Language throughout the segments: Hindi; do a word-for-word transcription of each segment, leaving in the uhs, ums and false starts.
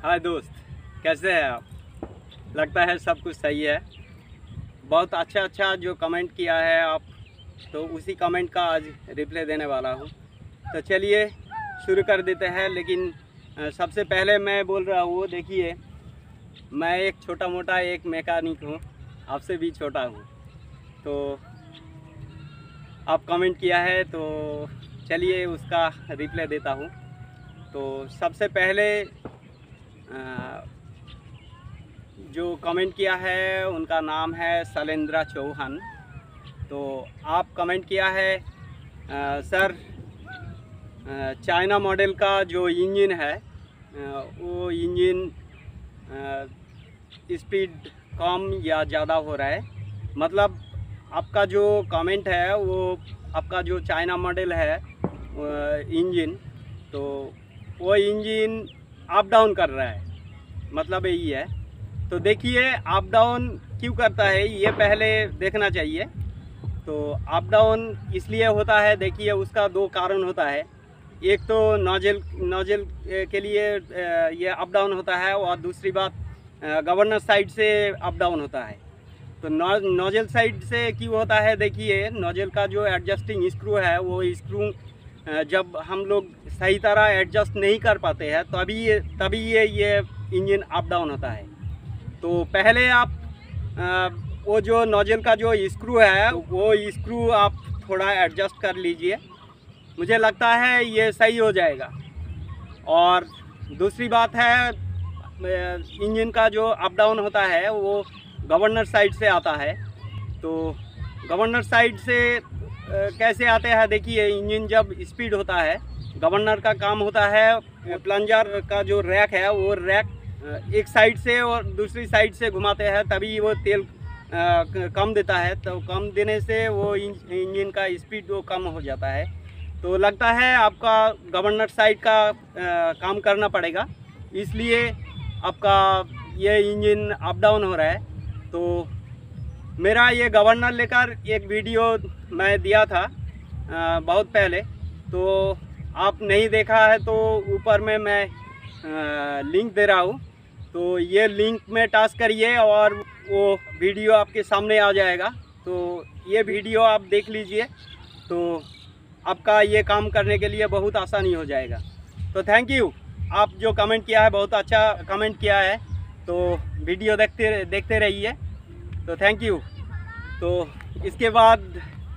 हाय दोस्त, कैसे हैं आप? लगता है सब कुछ सही है। बहुत अच्छा अच्छा जो कमेंट किया है आप, तो उसी कमेंट का आज रिप्लाई देने वाला हूँ। तो चलिए शुरू कर देते हैं। लेकिन सबसे पहले मैं बोल रहा हूँ, देखिए मैं एक छोटा मोटा एक मैकेनिक हूँ, आपसे भी छोटा हूँ। तो आप कमेंट किया है तो चलिए उसका रिप्लाई देता हूँ। तो सबसे पहले जो कमेंट किया है उनका नाम है शैलेंद्र चौहान। तो आप कमेंट किया है आ, सर चाइना मॉडल का जो इंजन है आ, वो इंजन स्पीड कम या ज़्यादा हो रहा है। मतलब आपका जो कमेंट है वो आपका जो चाइना मॉडल है इंजन, तो वो इंजन अप डाउन कर रहा है, मतलब यही है। तो देखिए अप डाउन क्यों करता है ये पहले देखना चाहिए। तो अप डाउन इसलिए होता है, देखिए उसका दो कारण होता है। एक तो नोजल नोजल के लिए ये अप डाउन होता है, और दूसरी बात गवर्नर साइड से अप डाउन होता है। तो नोजल साइड से क्यों होता है, देखिए नोजल का जो एडजस्टिंग स्क्रू है वो स्क्रू जब हम लोग सही तरह एडजस्ट नहीं कर पाते हैं तभी ये तभी ये ये इंजन अप डाउन होता है। तो पहले आप आ, वो जो नोजल का जो स्क्रू है वो स्क्रू आप थोड़ा एडजस्ट कर लीजिए, मुझे लगता है ये सही हो जाएगा। और दूसरी बात है, इंजन का जो अप डाउन होता है वो गवर्नर साइड से आता है। तो गवर्नर साइड से कैसे आते हैं, देखिए इंजन जब स्पीड होता है, गवर्नर का काम होता है प्लंजर का जो रैक है वो रैक एक साइड से और दूसरी साइड से घुमाते हैं, तभी वो तेल कम देता है। तो कम देने से वो इंजन का स्पीड वो कम हो जाता है। तो लगता है आपका गवर्नर साइड का काम करना पड़ेगा, इसलिए आपका ये इंजन अप डाउन हो रहा है। तो मेरा ये गवर्नर लेकर एक वीडियो मैं दिया था आ, बहुत पहले, तो आप नहीं देखा है तो ऊपर में मैं आ, लिंक दे रहा हूँ। तो ये लिंक में टच करिए और वो वीडियो आपके सामने आ जाएगा। तो ये वीडियो आप देख लीजिए, तो आपका ये काम करने के लिए बहुत आसानी हो जाएगा। तो थैंक यू, आप जो कमेंट किया है बहुत अच्छा कमेंट किया है। तो वीडियो देखते देखते रहिए। तो थैंक यू। तो इसके बाद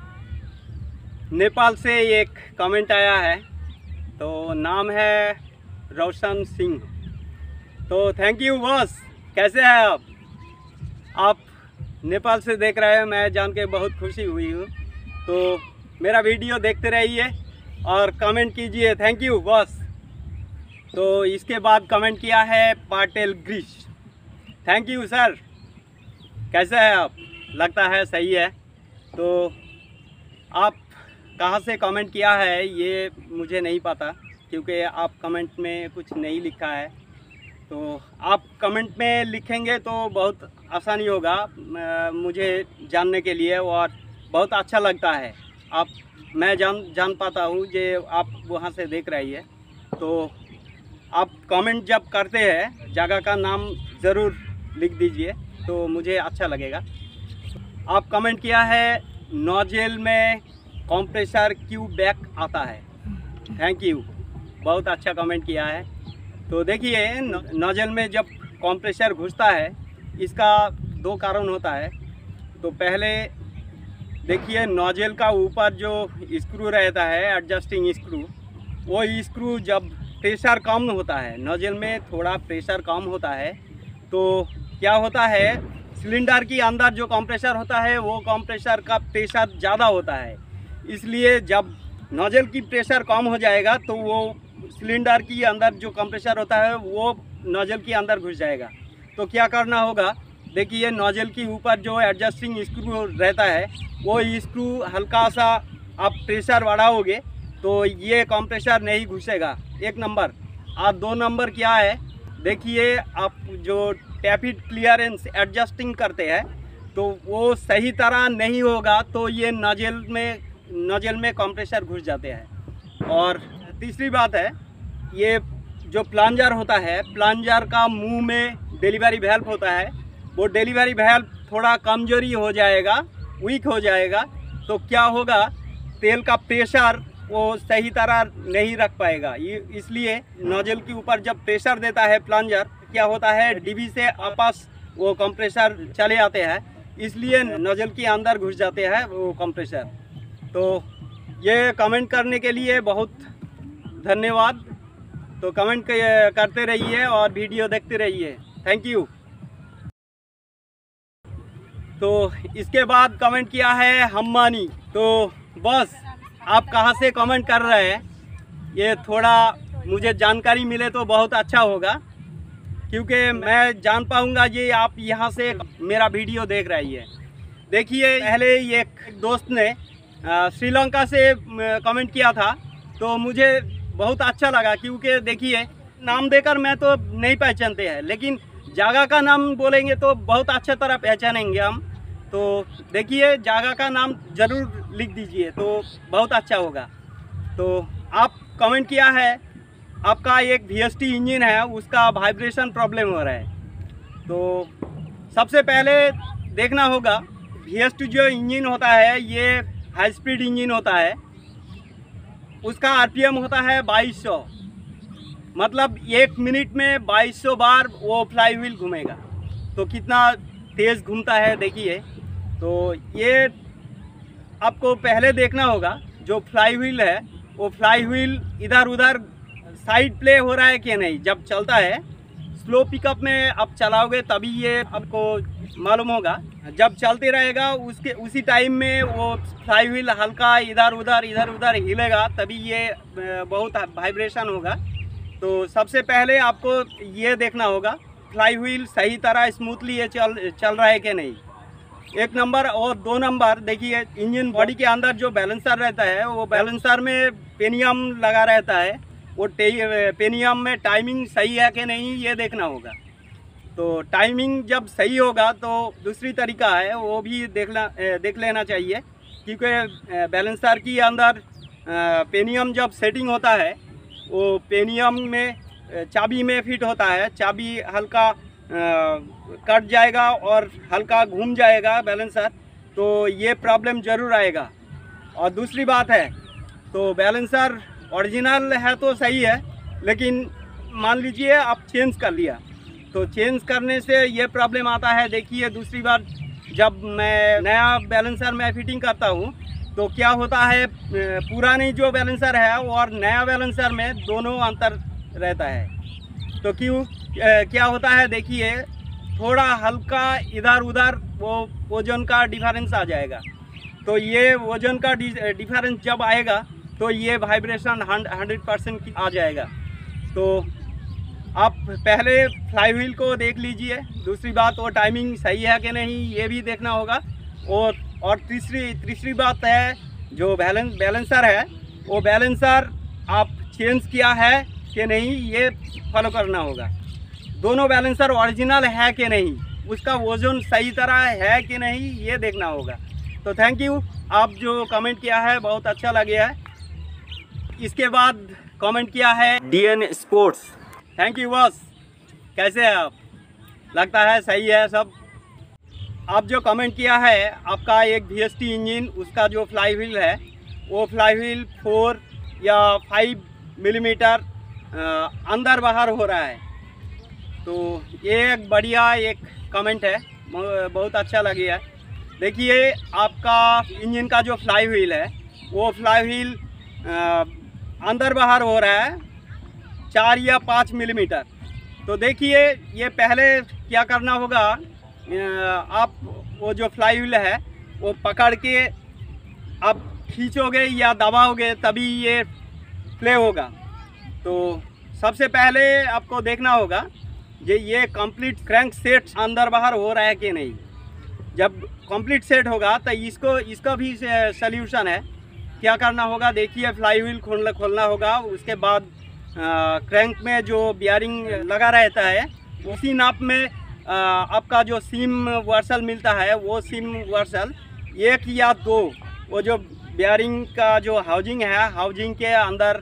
नेपाल से एक कमेंट आया है, तो नाम है रोशन सिंह। तो थैंक यू बॉस, कैसे हैं आप? आप नेपाल से देख रहे हैं, मैं जान के बहुत खुशी हुई हूँ। तो मेरा वीडियो देखते रहिए और कमेंट कीजिए। Thank you boss. तो इसके बाद कमेंट किया है Patil Girish. Thank you sir, कैसे हैं आप? लगता है सही है। तो आप कहाँ से कमेंट किया है ये मुझे नहीं पता, क्योंकि आप कमेंट में कुछ नहीं लिखा है। तो आप कमेंट में लिखेंगे तो बहुत आसानी होगा मुझे जानने के लिए, और बहुत अच्छा लगता है। आप मैं जान जान पाता हूँ जो आप वहाँ से देख रही है। तो आप कमेंट जब करते हैं जगह का नाम ज़रूर लिख दीजिए, तो मुझे अच्छा लगेगा। आप कमेंट किया है नोजल में कंप्रेसर क्यों बैक आता है। थैंक यू, बहुत अच्छा कमेंट किया है। तो देखिए नोजल में जब कंप्रेसर घुसता है इसका दो कारण होता है। तो पहले देखिए नोजल का ऊपर जो स्क्रू रहता है एडजस्टिंग स्क्रू, वो स्क्रू जब प्रेशर कम होता है, नोजल में थोड़ा प्रेशर कम होता है, तो क्या होता है सिलेंडर के अंदर जो कंप्रेसर होता है वो कंप्रेसर का प्रेशर ज़्यादा होता है। इसलिए जब नोजल की प्रेशर कम हो जाएगा तो वो सिलेंडर के अंदर जो कंप्रेसर होता है वो नोजल के अंदर घुस जाएगा। तो क्या करना होगा, देखिए नोजल के ऊपर जो एडजस्टिंग स्क्रू रहता है वो स्क्रू हल्का सा आप प्रेशर बढ़ाओगे तो ये कंप्रेसर नहीं घुसेगा, एक नंबर। और दो नंबर क्या है, देखिए आप जो टैपिट क्लियरेंस एडजस्टिंग करते हैं तो वो सही तरह नहीं होगा, तो ये नोजल में नोजल में कंप्रेसर घुस जाते हैं। और तीसरी बात है, ये जो प्लंजर होता है, प्लंजर का मुंह में डिलीवरी वेल्व होता है, वो डिलीवरी वेल्व थोड़ा कमजोरी हो जाएगा, वीक हो जाएगा, तो क्या होगा, तेल का प्रेशर वो सही तरह नहीं रख पाएगा। इसलिए नोजल के ऊपर जब प्रेशर देता है प्लंजर, क्या होता है, डीबी से आपस वो कंप्रेसर चले आते हैं, इसलिए नोजल के अंदर घुस जाते हैं वो कंप्रेसर। तो ये कमेंट करने के लिए बहुत धन्यवाद। तो कमेंट करते रहिए और वीडियो देखते रहिए। Thank you. तो इसके बाद कमेंट किया है हम्मानी। तो बस आप कहाँ से कमेंट कर रहे हैं, ये थोड़ा मुझे जानकारी मिले तो बहुत अच्छा होगा, क्योंकि मैं जान पाऊँगा ये आप यहाँ से मेरा वीडियो देख रही है। देखिए, पहले एक दोस्त ने श्रीलंका से कमेंट किया था, तो मुझे बहुत अच्छा लगा, क्योंकि देखिए नाम देकर मैं तो नहीं पहचानते हैं, लेकिन जगह का नाम बोलेंगे तो बहुत अच्छा तरह पहचानेंगे हम। तो देखिए, जगह का नाम ज़रूर लिख दीजिए तो बहुत अच्छा होगा। तो आप कमेंट किया है, आपका एक वी एस टी इंजन है, उसका वाइब्रेशन प्रॉब्लम हो रहा है। तो सबसे पहले देखना होगा, वी एस टी जो इंजन होता है ये हाई स्पीड इंजन होता है, उसका आर पी एम होता है बाईस सौ, मतलब एक मिनट में बाईस सौ बार वो फ्लाई व्हील घूमेगा। तो कितना तेज़ घूमता है देखिए। तो ये आपको पहले देखना होगा, जो फ्लाई व्हील है वो फ्लाई व्हील इधर उधर साइड प्ले हो रहा है कि नहीं। जब चलता है स्लो पिकअप में आप चलाओगे तभी ये आपको मालूम होगा। जब चलते रहेगा उसके उसी टाइम में वो फ्लाई व्हील हल्का इधर उधर इधर उधर हिलेगा, तभी ये बहुत वाइब्रेशन होगा। तो सबसे पहले आपको ये देखना होगा फ्लाई व्हील सही तरह स्मूथली ये चल चल रहा है कि नहीं, एक नंबर। और दो नंबर देखिए, इंजन बॉडी के अंदर जो बैलेंसर रहता है, वो बैलेंसर में पेनियम लगा रहता है, वो पेनियम में टाइमिंग सही है कि नहीं ये देखना होगा। तो टाइमिंग जब सही होगा तो दूसरी तरीका है वो भी देखना देख लेना चाहिए, क्योंकि बैलेंसर के अंदर पेनियम जब सेटिंग होता है, वो पेनियम में चाबी में फिट होता है, चाबी हल्का कट जाएगा और हल्का घूम जाएगा बैलेंसर, तो ये प्रॉब्लम ज़रूर आएगा। और दूसरी बात है, तो बैलेंसर ओरिजिनल है तो सही है, लेकिन मान लीजिए आप चेंज कर लिया, तो चेंज करने से ये प्रॉब्लम आता है। देखिए, दूसरी बार जब मैं नया बैलेंसर में फिटिंग करता हूँ तो क्या होता है, पुरानी जो बैलेंसर है और नया बैलेंसर में दोनों अंतर रहता है। तो क्यों क्या होता है, देखिए थोड़ा हल्का इधर उधर वो वजन का डिफरेंस आ जाएगा। तो ये वजन का डिफरेंस जब आएगा तो ये वाइब्रेशन हंड्रेड परसेंट आ जाएगा। तो आप पहले फ्लाई व्हील को देख लीजिए। दूसरी बात, वो टाइमिंग सही है कि नहीं ये भी देखना होगा। और और तीसरी तीसरी बात है, जो बैलेंस बैलेंसर है, वो बैलेंसर आप चेंज किया है कि नहीं ये फॉलो करना होगा। दोनों बैलेंसर ओरिजिनल है कि नहीं, उसका वजन सही तरह है कि नहीं ये देखना होगा। तो थैंक यू, आप जो कमेंट किया है बहुत अच्छा लगा है। इसके बाद कमेंट किया है D N sports. Thank you boss, कैसे हैं आप? लगता है सही है सब। आप जो कमेंट किया है, आपका एक वी एस टी इंजन, उसका जो फ्लाई व्हील है वो फ्लाई व्हील फोर या फाइव मिलीमीटर अंदर बाहर हो रहा है। तो ये एक बढ़िया एक कमेंट है, बहुत अच्छा लगा है। देखिए, आपका इंजन का जो फ्लाई व्हील है वो फ्लाई व्हील अंदर बाहर हो रहा है चार या पाँच मिलीमीटर। तो देखिए, ये पहले क्या करना होगा, आप वो जो फ्लाई व्हील है वो पकड़ के आप खींचोगे या दबाओगे तभी ये प्ले होगा। तो सबसे पहले आपको देखना होगा ये ये कंप्लीट क्रैंक सेट अंदर बाहर हो रहा है कि नहीं। जब कंप्लीट सेट होगा तो इसको इसका भी सल्यूशन है। क्या करना होगा, देखिए फ्लाई व्हील खोलना खोलना होगा। उसके बाद क्रैंक में जो बियरिंग लगा रहता है उसी नाप में आ, आपका जो सीम वर्सल मिलता है वो सीम वर्सल एक या दो, वो जो बियरिंग का जो हाउजिंग है, हाउजिंग के अंदर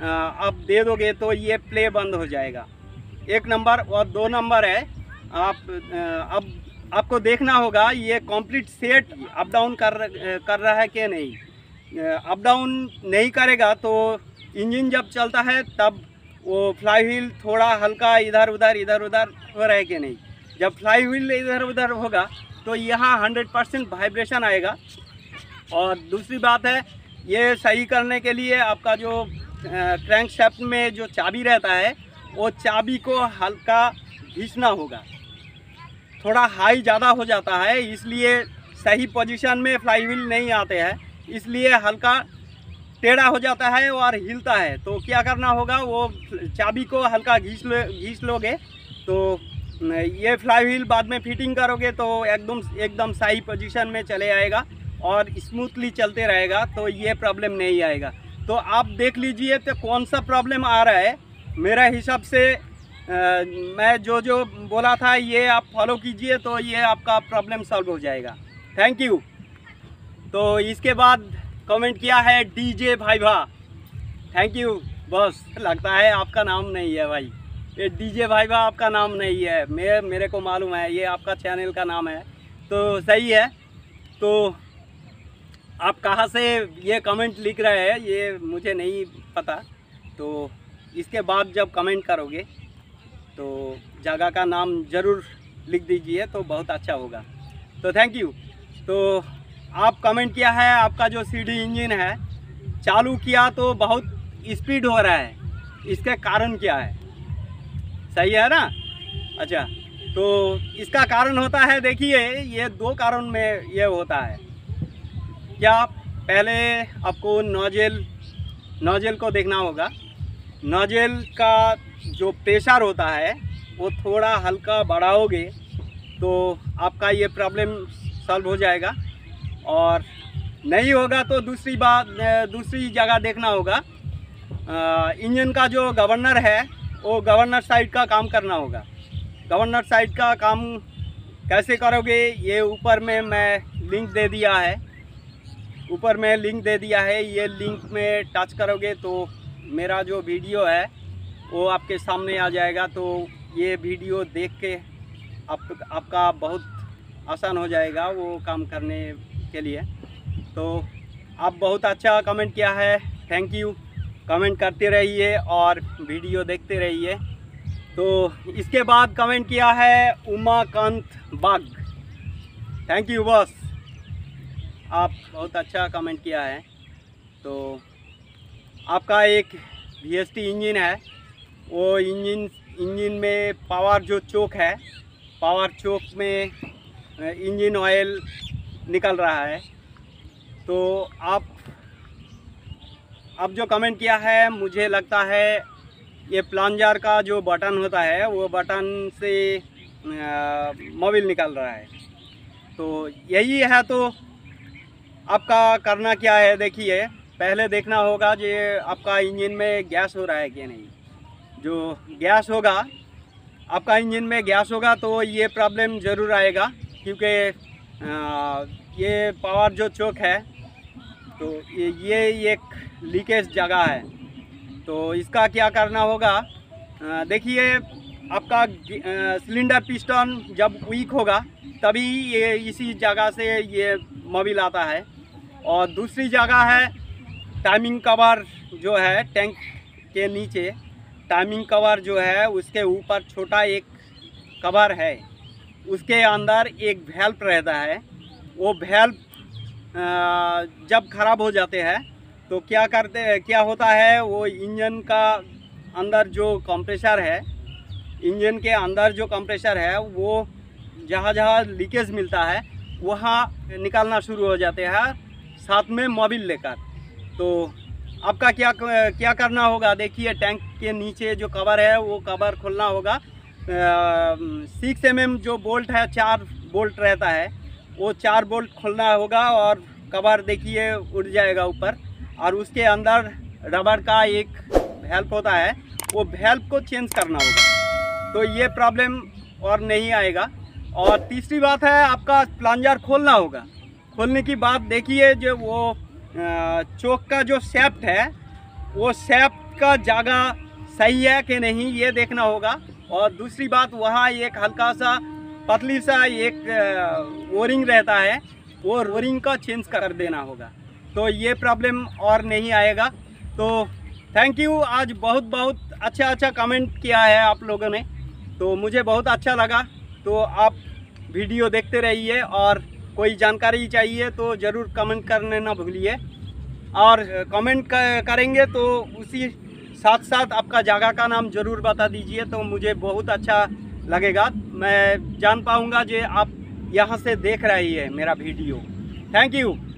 आप दे दोगे तो ये प्ले बंद हो जाएगा, एक नंबर। और दो नंबर है, आप अब आपको देखना होगा ये कंप्लीट सेट अप डाउन कर कर रहा है कि नहीं। अप डाउन नहीं करेगा तो इंजन जब चलता है तब वो फ्लाई व्हील थोड़ा हल्का इधर उधर इधर उधर हो रहा है कि नहीं। जब फ्लाई व्हील इधर उधर होगा तो यहाँ हंड्रेड परसेंट वाइब्रेशन आएगा। और दूसरी बात है, ये सही करने के लिए आपका जो क्रैंक शाफ्ट में जो चाबी रहता है वो चाबी को हल्का घिसना होगा। थोड़ा हाई ज़्यादा हो जाता है, इसलिए सही पोजीशन में फ्लाई व्हील नहीं आते हैं, इसलिए हल्का टेढ़ा हो जाता है और हिलता है। तो क्या करना होगा, वो चाबी को हल्का घिस लो घिस लोगे तो ये फ्लाई व्हील बाद में फिटिंग करोगे तो एकदम एकदम सही पोजीशन में चले आएगा और स्मूथली चलते रहेगा, तो ये प्रॉब्लम नहीं आएगा। तो आप देख लीजिए तो कौन सा प्रॉब्लम आ रहा है। मेरा हिसाब से आ, मैं जो जो बोला था ये आप फॉलो कीजिए तो ये आपका प्रॉब्लम सॉल्व हो जाएगा। Thank you. तो इसके बाद कमेंट किया है डीजे भाईभा, थैंक यू बॉस। लगता है आपका नाम नहीं है भाई, ये डीजे भाईभा आपका नाम नहीं है, मैं मेरे को मालूम है ये आपका चैनल का नाम है, तो सही है। तो आप कहाँ से ये कमेंट लिख रहे हैं ये मुझे नहीं पता, तो इसके बाद जब कमेंट करोगे तो जगह का नाम ज़रूर लिख दीजिए तो बहुत अच्छा होगा। तो थैंक यू। तो आप कमेंट किया है आपका जो सीडी इंजन है चालू किया तो बहुत स्पीड हो रहा है, इसके कारण क्या है, सही है ना? अच्छा, तो इसका कारण होता है, देखिए ये दो कारण में ये होता है। क्या पहले आपको नोजल नोजल को देखना होगा। नोजल का जो प्रेशर होता है वो थोड़ा हल्का बढ़ाओगे तो आपका ये प्रॉब्लम सॉल्व हो जाएगा। और नहीं होगा तो दूसरी बात दूसरी जगह देखना होगा। इंजन का जो गवर्नर है वो गवर्नर साइड का काम करना होगा। गवर्नर साइड का काम कैसे करोगे, ये ऊपर में मैं लिंक दे दिया है ऊपर में लिंक दे दिया है ये लिंक में टच करोगे तो मेरा जो वीडियो है वो आपके सामने आ जाएगा। तो ये वीडियो देख के आप आपका बहुत आसान हो जाएगा वो काम करने के लिए। तो आप बहुत अच्छा कमेंट किया है, थैंक यू। कमेंट करते रहिए और वीडियो देखते रहिए। तो इसके बाद कमेंट किया है Umakant Bag, thank you boss, आप बहुत अच्छा कमेंट किया है। तो आपका एक वी एस टी इंजन है, वो इंजन इंजन में पावर जो चोक है, पावर चोक में इंजन ऑयल निकल रहा है। तो आप अब जो कमेंट किया है मुझे लगता है ये प्लांजर का जो बटन होता है वो बटन से मोबिल निकल रहा है, तो यही है। तो आपका करना क्या है, देखिए पहले देखना होगा कि आपका इंजन में गैस हो रहा है कि नहीं। जो गैस होगा, आपका इंजन में गैस होगा तो ये प्रॉब्लम ज़रूर आएगा, क्योंकि ये पावर जो चोक है तो ये ये एक लीकेज जगह है। तो इसका क्या करना होगा, देखिए आपका सिलेंडर पिस्टन जब वीक होगा तभी ये इसी जगह से ये मोबिल आता है। और दूसरी जगह है टाइमिंग कवर जो है टैंक के नीचे, टाइमिंग कवर जो है उसके ऊपर छोटा एक कवर है, उसके अंदर एक वैल्व रहता है। वो वैल्व जब ख़राब हो जाते हैं तो क्या करते क्या होता है, वो इंजन का अंदर जो कंप्रेसर है, इंजन के अंदर जो कंप्रेसर है वो जहाँ जहाँ लीकेज मिलता है वहाँ निकालना शुरू हो जाते हैं साथ में मोबिल लेकर। तो आपका क्या क्या करना होगा, देखिए टैंक के नीचे जो कवर है वो कवर खोलना होगा। सिक्स एम एम जो बोल्ट है, चार बोल्ट रहता है, वो चार बोल्ट खोलना होगा और कवर देखिए उड़ जाएगा ऊपर। और उसके अंदर रबर का एक वैल्व होता है, वो वैल्व को चेंज करना होगा, तो ये प्रॉब्लम और नहीं आएगा। और तीसरी बात है आपका प्लांजर खोलना होगा। खोलने की बात देखिए जो वो चोक का जो शेफ्ट है वो शेफ्ट आपका जगह सही है कि नहीं ये देखना होगा। और दूसरी बात, वहाँ एक हल्का सा पतली सा एक वोरिंग रहता है, वो वोरिंग का चेंज कर देना होगा, तो ये प्रॉब्लम और नहीं आएगा। तो थैंक यू, आज बहुत बहुत अच्छा अच्छा कमेंट किया है आप लोगों ने, तो मुझे बहुत अच्छा लगा। तो आप वीडियो देखते रहिए और कोई जानकारी चाहिए तो ज़रूर कमेंट करने ना भूलिए। और कमेंट करेंगे तो उसी साथ साथ आपका जगह का नाम ज़रूर बता दीजिए, तो मुझे बहुत अच्छा लगेगा। मैं जान पाऊँगा जो आप यहाँ से देख रही है मेरा वीडियो। Thank you.